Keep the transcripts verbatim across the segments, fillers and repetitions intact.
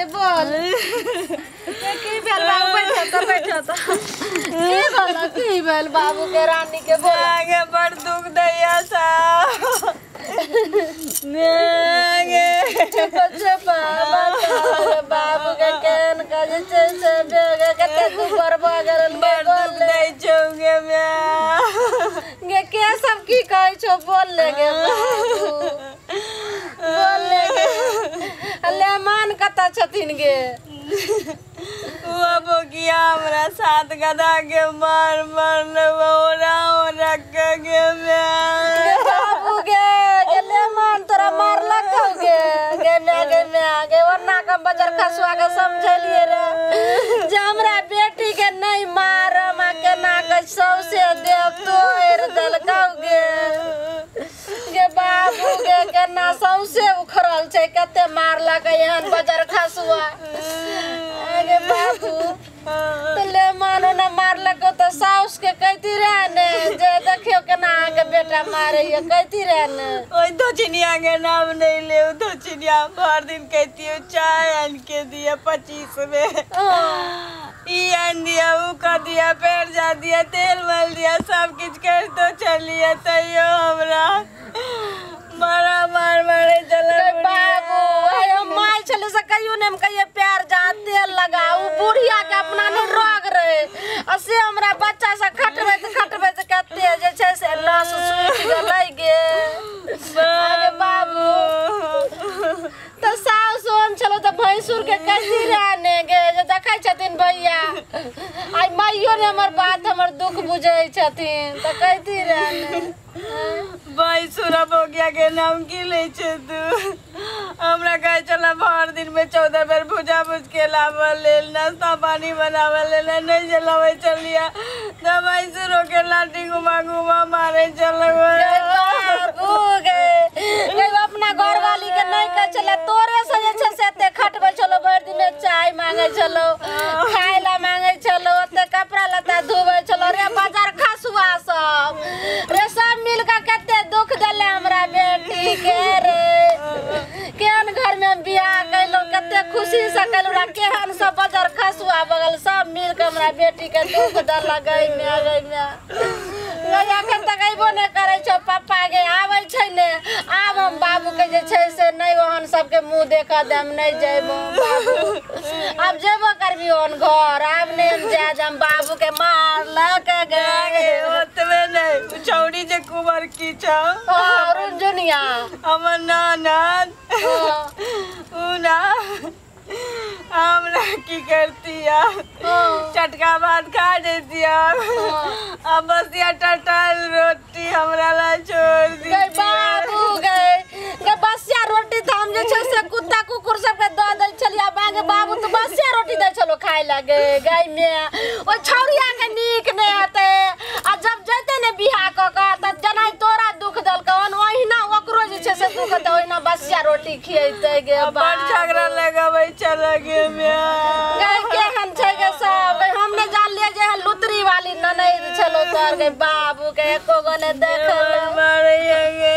गे बोल की भेल बाबू बैठो तो बैठो तो की बोल की भेल बाबू के रानी के बोल आगे बड़ दुख दैया सा आगे चुप बाबू के केन का जे से बेगे कते तू करबा गरन बड़ दुख दै छौगे मैं गे के सब की कहै छौ बोल ले गे बाबू बोल ले गे ले मान कता छथिन गे वो बोकिया हमरा साथ गदा के मार मार ओरा ओरा के गे मैं बाबू गे गे ले मान तोरा मार लगौ गे गे मैं गे मैं गे वरना कम बजर खसुआ के समझलिए रे जे हमरा बेटी के नहीं मार मा के ना के सौसे देव तो एर दलकौ गे गे बाबू गे के ना सौसे उखरल छै कते मार लगे एहन बजर खसुआ गे बाबू तो ले मानो ना मार लगो तो साउस के कहती रहने जे देखियो केना के बेटा मारे ये कहती रहने ओए दक्षिणिया के नाम नहीं ले दक्षिणिया हर दिन कहती हो चाय आन के दिया पच्चीस में ई आन दिया ऊ का दिया पैर जा दिया तेल मल दिया सब कुछ कर तो चलिए तैयो हमरा मारा मार मारे चला बाबू हम माई छले से कहियो ने हम कहिए पैर जा तेल लगाऊ बुढ़िया के अपना ने रोग रहे असे हमरा बच्चा से खटबे त खटबे त कते जे छै से नस सुट गेलै गे आगे बाबू तो साउस हम चलो तो भैंसुर के कहती रहने गे जे देखै छथिन भैया आई माइयो ने हमर बात हमर दुख बुझै छथिन त कहती रहने भाई सुरा बोगिया के नाम की ले छे तू हमरा कहे चला भर दिन में चौदह बेर भुजा भुज के लावल ले नाश्ता पानी बनावल ले नहीं जलावे चलिया दवाई सुरो के लाठी घुमा घुमा मारे चल बाबू गे गे अपना घर वाली के नहीं कह चले तोरे से जे छै से एते खटबै चलो भर दिन में चाय मांगे चलो खाय ला मांगे चलो ओते कपड़ा लत्ता धोबै चलो रे बाजार खसुआ सब रे सब मिल के कते दुख देले हमरा बेटी के रे केहन घर में बियाह कैलो कते खुशी से कैलो रा केहन सब बाजार खसुआ बगल सब मिल के हमरा बेटी के दुख दल गई में गई में लगा के तक आइबो ने करे छो पापा गे आबै छै ने आब हम बाबू के जे छै से नहीं ओहन सब के मुंह देखा दे हम नहीं जेबो बाबू अब जेबो करबी ओहन घर आब ने हम जा हम बाबू के मार लके गे ओतबे नहीं छौड़ी जे कुंवर की छौ और दुनिया हमर नानद उ ना हमरा की करती चटका भात खा देती अब बस या टटल रोटी हमरा ला छोड़ दी बाबू गए के बसिया रोटी त हम जे छै से कुत्ता कुकुर सब के द दै छलिया बागे बाबू तो बसिया रोटी दै छलो खाय लागे गाय में ओ छौरिया के नीक ने हते आ जब जते ने बियाह क क त जना तोरा दुख दल कौन ओहिना ओकरो जे छै से दुख द ओहिना बसिया रोटी खियैते गे बड़ झगड़ा लगाबै चल गे मैं गाय केहन छै गे सब हम ने जान ले जे लुतरी वाली ननद छलो तोर गे बाबू के एको गो ने देखल मारे गे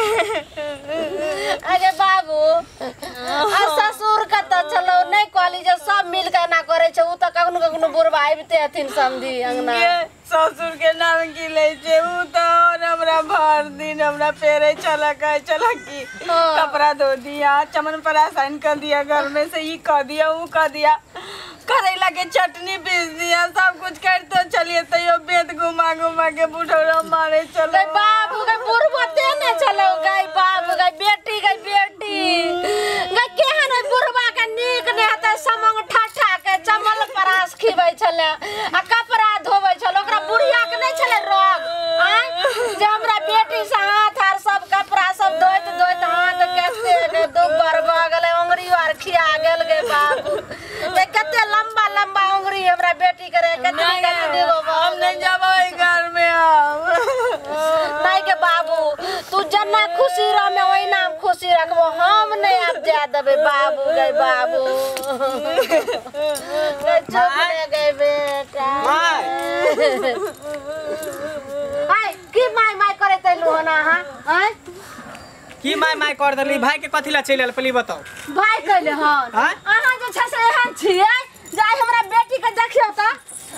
अरे बाबू आ ससुर का त चलो नहीं कहली जे सब मिल के ना करे छै उ त कखनो कखनो बुढ़वा आबिते हथिन समझी अंगना ससुर के नाम की ले छे उ त और हमरा भर दिन हमरा पेरे चला कहे चला की कपड़ा धो दिया चमन परासन कर दिया घर में से ई कर दिया उ कर दिया करेला के चटनी पीस दिया सब कुछ कर तो चलिए तयो बेद घुमा घुमा के बुढ़ौरा मारे चलो बाबू के बुढ़बते ने चलो गई बाबू गई बेटी गई बेटी गई केहन बुढ़वा के नीक ने हते समंग ठाठा के चमल परास खिबै छले आ कपड़ा धोबै छलो ओकरा बुढ़िया के नहीं छले रोग आ जे हमरा बेटी से हाथ आर सब कपड़ा सब धोइत धोइत हाथ कैसे के दो बरबा गेले उंगली आर खिया गेल गे बाबू ते कते लंबा लंबा उंगली हमरा बेटी करे कते कते हम नहीं जाबो घर में हम नहीं के बाबू तू जना खुशी रह में ओही नाम खुशी रखबो हम नहीं अब जा देबे बाबू गए बाबू चुप ले गए बेटा हाय की माय माय करे तैलु हना हां हाय की माय माय कर देली भाई के कथि ला चलल पली बताओ भाई कहले हन हां अहां जे छै से एहन छियै जाय हमरा बेटी के देखियो त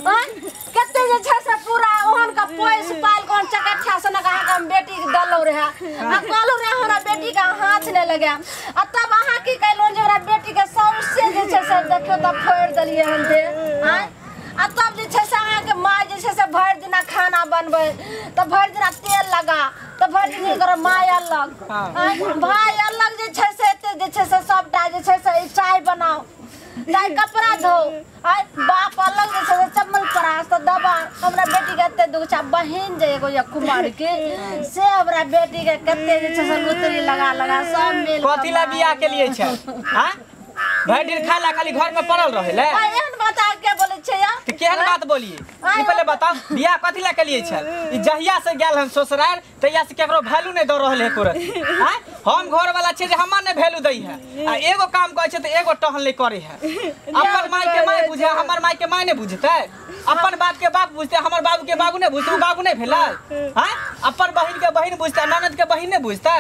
कते जे छै से पूरा ओहन का पोइस पाल कोन चकठा से न कहा हम बेटी के दलौ रहे आ कहलौ रे हमरा बेटी का हाथ ने लगे आ तब अहाँ की कहलौ जे हमरा बेटी के सौसे जे छै से देखियो त फोड़ देलिए हम दे हैं आ तब जे छै से अहाँ के माय जे छै से भर दिना खाना बनबै त भर दिना तेल लगा त भर दिन कर माय अलग भाई अलग जे छै से एते जे छै से सबटा जे छै से चाय बनाओ चाय कपड़ा धो आय बाप अलग जे छै चम्मच परास त दबा हमरा बेटी के एते दुचा बहिन जे एगो या कुमार के से हमरा बेटी के कते जे छै से लुतरी लगा लगा सब मिल कथिला बियाह के लिए छै हां भर दिन खाला खाली घर में पड़ल रहेले एहन बता के बोले छै या त केहन बात बोलिए ई पहले बताओ बियाह कथिला के लिए छै ई जहिया से गेल हम ससुराल तहिया से केकरो वैल्यू नहीं द रहल है कोरत हां हम घर वाला छै जे हमर ने वैल्यू दई है आ एगो काम कहै छै त एगो टहल नहीं करे है अपन माई के माई बुझे हमर माई के माई नहीं बुझते अपन बाप के बाप बुझते हमर बाबू के बाबू नहीं बुझते बाबू नहीं भेलै हां अपन बहिन के बहिन बुझते ननद के बहिन नहीं बुझते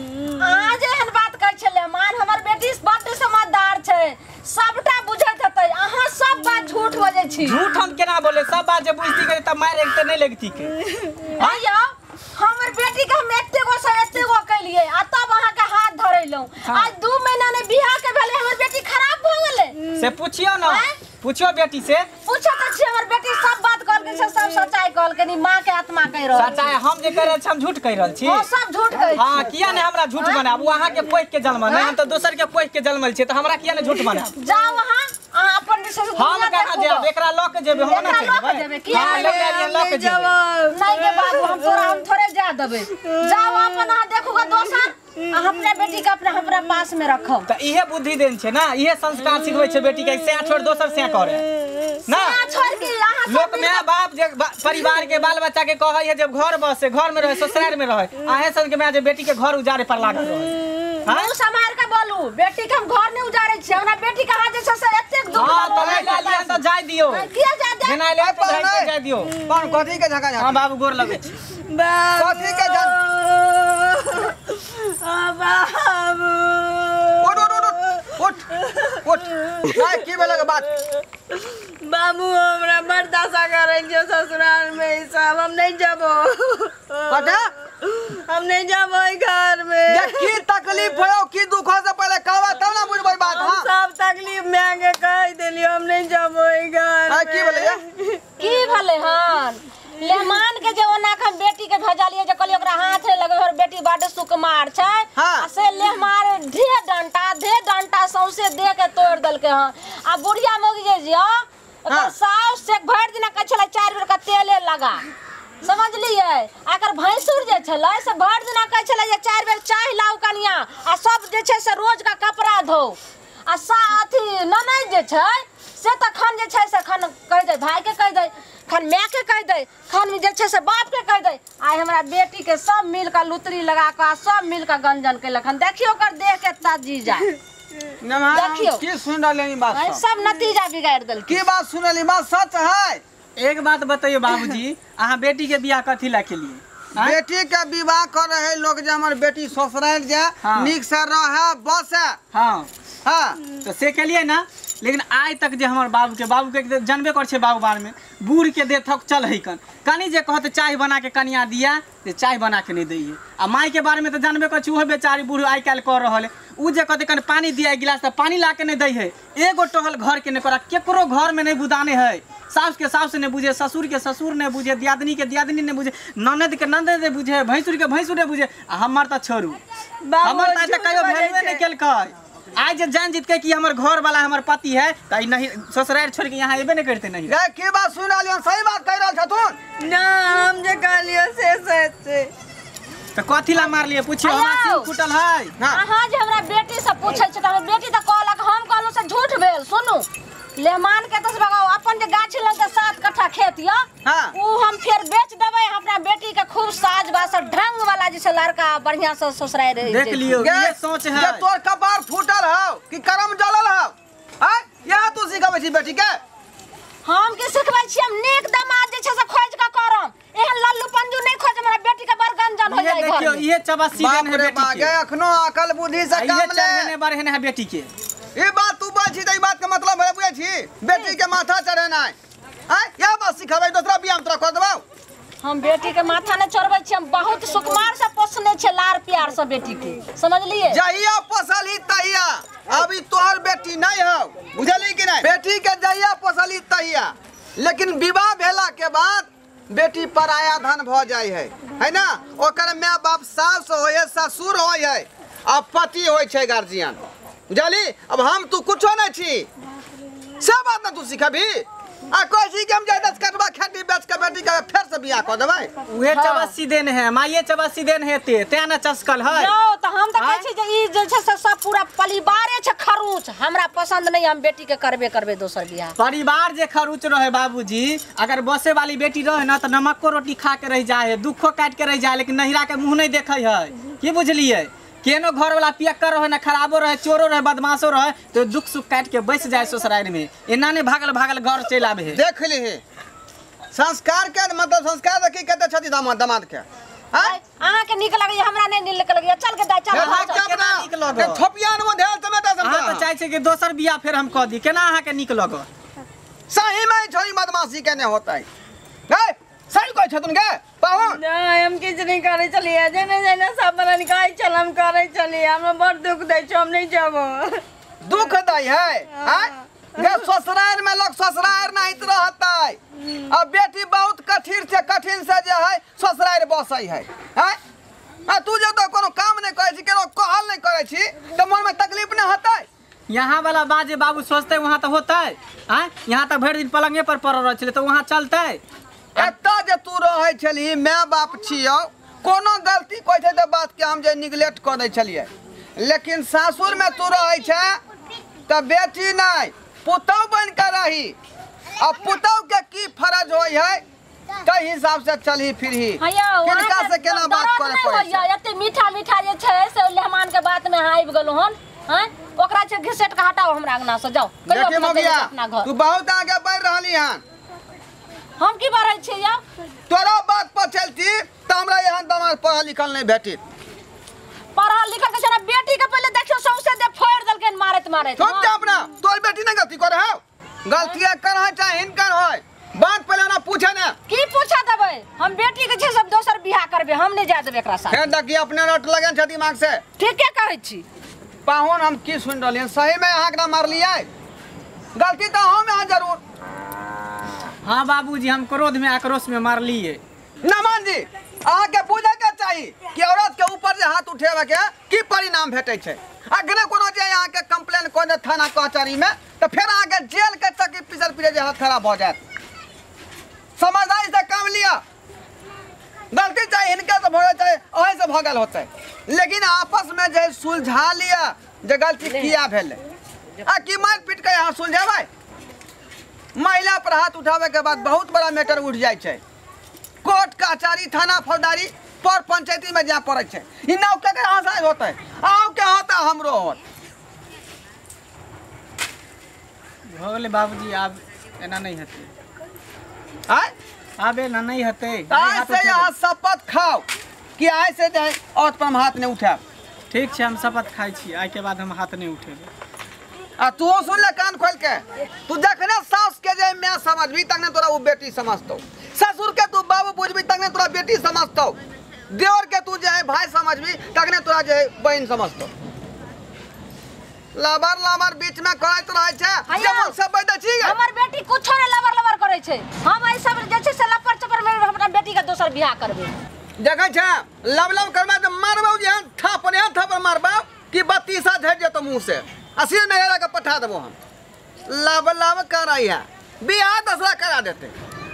आज एहन बात कहै छले मान हमर बेटी बड्ड समझदार छै सबटा बुझत हतै अहाँ सब बात झूठ बजै छी झूठ हम केना बोले सब बात जे बुझती के त मार एक त नहीं लगती के आयो हमर बेटी के हम एते गो से एते गो कलिए आ तब अहाँ के हाथ धरैलौ आज दो महीना ने बियाह के भेले हमर बेटी खराब भ गेलै से पूछियो न पूछियो बेटी से पूछो त छी हमर बेटी सब बात कहल के सब सच्चाई कहल के नी मां के आत्मा कह रहल सच्चाई हम जे कह रहल छी हम झूठ कह रहल छी हां सब झूठ कहै हां किया ने हमरा झूठ बनाबू अहाँ के पोख के जन्म नहीं हम त दोसर के पोख के जन्मल छी त हमरा किया ने झूठ बनाबू जाओ वहां अहाँ अपन विषय से हम कहां जेब एकरा ल के जेबे हम ना जेबे किया ल के जेबे नहीं के बाबू हम तोरा हम थोड़े जा देबे जाओ अपन अहाँ देखोगा दोसर अपने बेटी के अपने हमरा पास में रखो त इहे बुद्धि देन छै ना इहे संस्कार सिखबै छै बेटी के से छोड़ दोसर से करे ना छोड़ के अहाँ लोक माय बाप जे परिवार के बाल बच्चा के कहै है जब घर बसे घर में रहे ससुराल में रहे आहे सन के माय जे बेटी के घर उजारे पर लागल रहे हां समार के बोलू बेटी के हम घर नहीं उजारे छी हमरा बेटी के हाथ जे छै से एते दुख हां त ले लिया त जाय दियो किया जा दे बिना ले त जाय जाय दियो कौन कथि के झका हां बाबू गोर लगै छी कथि के झक आ बाबू उठ उठ उठ उठ नहीं की भेल के बात बाबू हमरा बर्दाश्त करे जो ससुराल में ई सब हम नहीं जाबो कटा हम नहीं जाबो घर में ये की तकलीफ है की दुख से पहले कहवा तब ना बुझबै बात हम हां सब तकलीफ में आके कह देलियो हम नहीं जाबो घर हां की भेलै की भेलै हन लेमान के जे ओना हम बेटी के भेजलिए जे कहलिए ओकरा हाथ रे लगे और बेटी बाटे सुकुमार छै आ से लेमार ढे डंटा ढे डंटा सौसे दे के तोड़ देल के हन आ बुढ़िया मोगी जे जियो ओकर साउस से भर दिन कहै छलै चार बेर का तेले लगा समझलिए आकर भैंसुर जे छलै से भर दिन कहै छलै जे चार बेर चाय लाउ कनिया आ सब जे छै से रोज का कपड़ा धो आ सा अथी ननद जे छै से त खन जे छै से खन कह दे भाई के कह दे खन माय के कह दे खन जे छै से बाप के कह दे आइ हमरा बेटी के सब मिल के लुतरी लगा के सब मिल के गंजन के लखन देखियो कर देख के ताजी जाए देखियो की सुन रहले बात सब नतीजा बिगाड़ देल की बात सुनली बात सच है एक बात बताइए बाबूजी अहाँ बेटी के बियाह कथी ला के लिए बेटी के विवाह कर रहे लोग जे हमर बेटी ससुराल जाए निक से रहे बस हां हां तो से के लिए ना लेकिन आज तक जे हमर बाबू के बाबू के जानबे कर छे बाबू बार में बूढ़ के दे थक चल है कन कनी जे कहत चाय बना के कनिया दिया जे चाय बना के नहीं दैए आ माई के बारे में तो जानबे कर छी ओह बेचारी बूढ़ आइ काल कर रहल उ जे कहते कन पानी दिया एक गिलास त पानी ला के नहीं दै है एगो टहल घर के नहीं करा केकरो घर में नहीं बुदाने है सास के सास ने बुझे ससुर के ससुर ने बुझे दियादनी के दियादनी ने बुझे ननद के ननद ने बुझे भैंसुर के भैंसुर ने बुझे हमर त छोड़ू हमर त कहियो वैल्यू नहीं केलकै आज जान जीत के कि हमर घर वाला हमर पति है त नहीं ससुराल छोड़ के यहाँ एबे नहीं करते नहीं रे की बात सुन रहलियो सही बात कह रहल छथुन ना हम जे कहलियो से सच से त कथि ला मार लिए पूछियो हमरा सिर फुटल है हां जे हमरा बेटी से पूछै छ त हमर बेटी त कहलक हम कहलो से झूठ भेल सुनू लेमान के तस बगाओ अपन जे गाछी लग के सात कट्ठा खेत य हां उ हम फिर बेच देबै अपना बेटी के खूब साज बास ढंग वाला जैसे लड़का बढ़िया से ससुराल रहे देख लियो ये सोच है ये तोर कपार फूटल हो कि करम जलल हो हां यहां तू सिखाबै छी बेटी के हम के सिखबै छी हम नेक दामाद जे छै से खोज के करम एहन लल्लू पंजू नहीं खोज हमरा बेटी के बरगंजन हो जाय घर देखियो ये चबासी देन है बेटी के बाप रे अखनो अकल बुद्धि से काम ले ये चढ़ने बारे है बेटी के ये बात तू बोल छी त ई बात के मतलब है बुझै छी बेटी के माथा चढ़ेना है हैं या बात सिखाबै दूसरा बियाह में तोरा कर देबौ हम बेटी के माथा ने चढ़बै छी हम बहुत सुकुमार से पोसने छे लार प्यार से बेटी के समझलिए जहिया पोसली तहिया अभी तोहर बेटी नहीं हो बुझली कि नहीं बेटी के जहिया पोसली तहिया लेकिन विवाह भेला के बाद बेटी पराया धन भ जाय है है ना ओकर माय बाप सास होय ससुर होय है आ पति होय छै गार्जियन बुझली अब हम तू कुछो नहीं छी सब बात ना तू सिखबी आ कोई छी के हम जाय दस कटवा खेती बेच के बेटी के फिर से बियाह क देबै उहे चबस्सी देन है माये चबस्सी देन हेते ते न चस्कल है यो त हम त कहै छी जे ई जे छै से सब पूरा परिवारे छै खरूच हमरा पसंद नहीं हम बेटी के करबे करबे दोसर बियाह परिवार जे खरूच रहे बाबूजी अगर बसे वाली बेटी रहे ना त नमको रोटी खा के रह जाए है दुखो काट के रह जाए लेकिन नहिरा के मुंह नहीं देखे है की बुझलिए केनो घर वाला पियक्कर रहे ना खराबो रहे चोरो रहे बदमाशो रहे तो दुख सुख काट के बैस जाए ससुराल में एना ने भागल भागल घर चल आवे है देख ली संस्कार के मतलब संस्कार रखी कहते छथि दामाद दामाद के अहाँ के निक लगैया हमरा नहीं निक लगैया चल के दाई चल केना निक लगो थोपियान में ध्यान समय दे हां त चाहे छै कि दोसर बियाह फिर हम क दी केना अहाँ के निक लगो सही में छोरी बदमाशी केने होता है हे सही कोई छथुन के पाहुन नहीं हम किछ नहीं करे चलिए जेने जेने सब बना निकाय चल हम करे चलिए हम बड़ दुख दे छ हम नहीं जाबो दुख दई है हैं गे ससुराल में लोग ससुराल नहीं रहता है अब बेटी बहुत कठिन से कठिन से जे है ससुराल बसई है हैं आ तू जे तो कोनो काम नहीं करे छी केनो कहल नहीं करे छी त मन में तकलीफ नहीं होता है यहाँ वाला बात जे बाबू सोचते वहाँ तो होता है हैं यहाँ तो भर दिन पलंगे पर पड़ रह छले तो वहाँ चलते एता जे तू रहे छली माय बाप छियो कोनो गलती कोइ छै त बात के हम जे निगलेक्ट कर दै छलिए लेकिन सासुर में तू रहे छ त बेटी नहीं पुतौ बन के रही अब पुतौ के की फर्ज होय है तै हिसाब से चलही फिरही किनका से केना बात करे पड़े छै एते मीठा मीठा जे छै से मेहमान के बात में आबि गेलो हन हैं ओकरा छै घिसेट के हटाओ हमरा अंगना से जाओ देखी ममिया तू बहुत आगे बढ़ रहली हन हम की बारे छी या तोरा बात पर चलती त हमरा यहाँ दामाद पढ़ा लिखल नहीं भेटित पढ़ा लिखल के छना बेटी के पहले देखियो सौसे दे फोड़ देलके मारत मारत छोड़ जा अपना तोर बेटी नहीं गलती करे हो गलती कर है चाहे हिनकर होय बात पहले ना पूछे ना की पूछा देबै हम बेटी के छै सब दोसर बियाह करबे हम नहीं जा देबै एकरा साथ हे देखी अपने रट लगन छ दिमाग से ठीक के कहै छी पाहुन हम की सुन रहलिए सही में अहाँ के मार लिया गलती तो हम यहाँ जरूर हाँ बाबूजी हम क्रोध में आक्रोश में मार लिए नमन जी अहाँ के बुझे के चाहिए कि औरत के ऊपर जे हाथ उठेबे के की परिणाम भेटै छै अगने कोनो जे अहाँ के कंप्लेन को दे थाना कचहरी में तो फिर अहाँ के जेल के चक्की पिसल पिले जे हाथ खराब हो जात समझदारी से काम लिया गलती चाहे इनके से भगे चाहे अहे से भगल होते लेकिन आपस में जे सुलझा लिया जे गलती किया भेले आ की मार पीट के यहाँ सुलझेबै महिला पर हाथ उठावे के बाद बहुत बड़ा मैटर उठ जाए छै कोर्ट कचहरी थाना फौजदारी पर पंचायती में जा पड़े छै इ नाव के कहां से होतै आउ के होता हमरो होत भगले बाबूजी अब एना नहीं हते आय अब एना नहीं हते आज से यहाँ शपथ खाओ कि आज से जे औरत पर हम हाथ नहीं उठाब ठीक छै हम शपथ खाई छी आई के बाद हम हाथ नहीं उठेबे आ तू सुन ले कान खोल के तू जखने सास के जे मैं समझबी तखने तोरा वो बेटी समझतो ससुर के तू बाबू बुझबी तखने तोरा बेटी समझतो देवर के तू जे है भाई समझबी तखने तोरा जे है बहन समझतो लबर लबर बीच में करैत रहै छै जब सब बैठे छी हमर बेटी कुछो ने लबर लबर करे छै हम ऐ सब जे छै से लपर चपर में अपना बेटी के दोसर बियाह करबे देखै छै लब लब करबा त मारबौ जे थाप ने थाप मारबौ कि बत्तीसा झड़ जेतो मुंह से असीर नहरा के पठा देबो हम लब लब करैया बियाह दसरा करा देते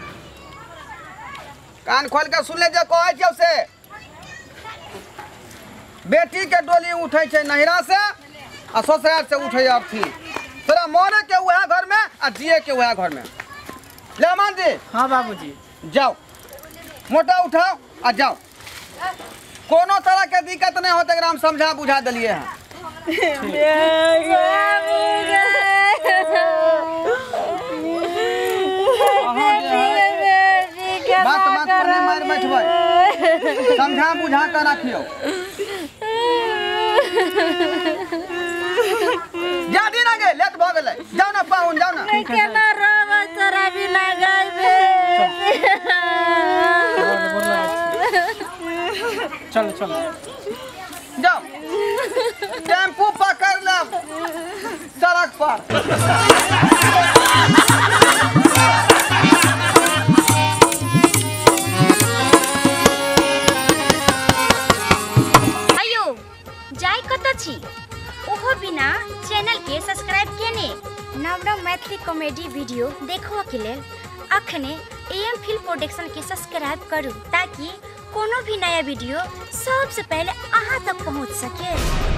कान खोल के सुन ले जे कहै छै से बेटी के डोली उठै छै नहिरा से आ ससुराल से उठै अर्थी तोरा मोरे के वह घर में आ जिए के वह घर में ले मान जी हाँ बाबूजी जाओ मोटा उठाओ आ जाओ कोनो तरह के दिक्कत नहीं होते हम समझा बुझा दिलिए हैं बात बात पर नहीं मार बैठबै समझा बुझा कर रखियो जा दिन भ गेलै जाओ ना पाहुन जाओ ना नहीं केना रहबै तोरा बिना गायबे चलो चलो जाओ टेम्पू पकड़ लब सड़क पर अयो जाय कत छी ओहो बिना चैनल के सब्सक्राइब केने नव नव मैथिली कॉमेडी वीडियो देखो के लेल अखने एएम फिल्म प्रोडक्शन के सब्सक्राइब करू ताकि कोनो भी नया वीडियो सबसे पहले अहाँ तक पहुंच सके।